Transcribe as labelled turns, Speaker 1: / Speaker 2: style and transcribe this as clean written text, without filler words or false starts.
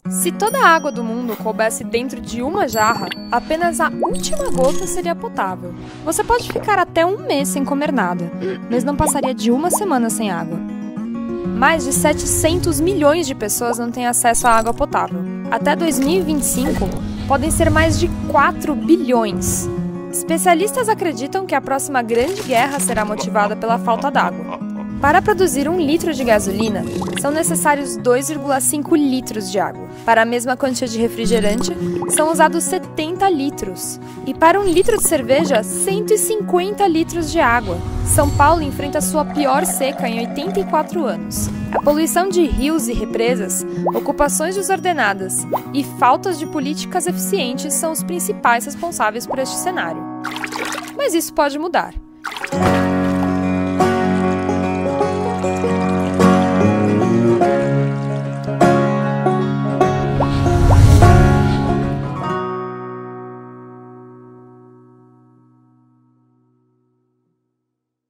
Speaker 1: Se toda a água do mundo coubesse dentro de uma jarra, apenas a última gota seria potável. Você pode ficar até um mês sem comer nada, mas não passaria de uma semana sem água. Mais de 700 milhões de pessoas não têm acesso à água potável. Até 2025, podem ser mais de 4 bilhões. Especialistas acreditam que a próxima grande guerra será motivada pela falta d'água. Para produzir 1 litro de gasolina, são necessários 2,5 litros de água. Para a mesma quantia de refrigerante, são usados 70 litros. E para 1 litro de cerveja, 150 litros de água. São Paulo enfrenta sua pior seca em 84 anos. A poluição de rios e represas, ocupações desordenadas e faltas de políticas eficientes são os principais responsáveis por este cenário. Mas isso pode mudar.